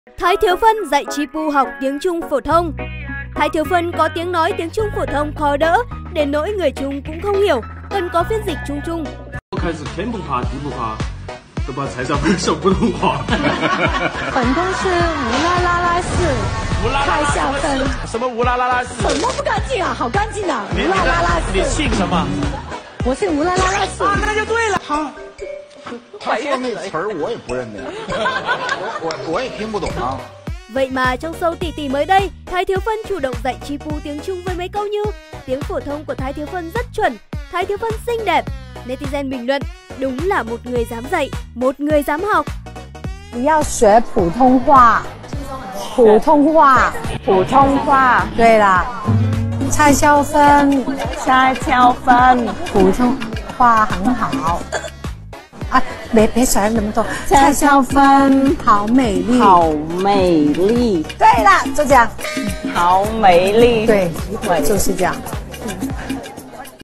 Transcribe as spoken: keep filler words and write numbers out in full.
Thái Thiếu Phân dạy Chi Pu học tiếng Trung phổ thông. Thái Thiếu Phân có tiếng nói tiếng Trung phổ thông khó đỡ, đến nỗi người Trung cũng không hiểu, cần có phiên dịch chung chung. 开始天不怕地不怕，都把蔡少芬说普通话。 本宫是乌拉拉拉氏，蔡少芬。 什么乌拉拉拉氏？ 什么不干净啊？好干净啊！乌拉拉拉氏。 你姓什么？ 我姓乌拉拉拉氏。 啊，那就对了。 他他说那词儿我也不认得，我我我也听不懂啊。 Vậy mà trong show Tỷ Tỷ mới đây, Thái Thiếu Phân chủ động dạy Chi Pu tiếng Trung với mấy câu như tiếng phổ thông của Thái Thiếu Phân rất chuẩn, Thái Thiếu Phân xinh đẹp. Netizen bình luận, đúng là một người dám dạy, một người dám học. 你要学普通话，普通话，普通话。对啦，蔡少芬，蔡少芬，普通话很好。啊，别别想那么多。蔡少芬好美丽， 好美丽。 对了，就这样。 好美丽。 对，就是这样。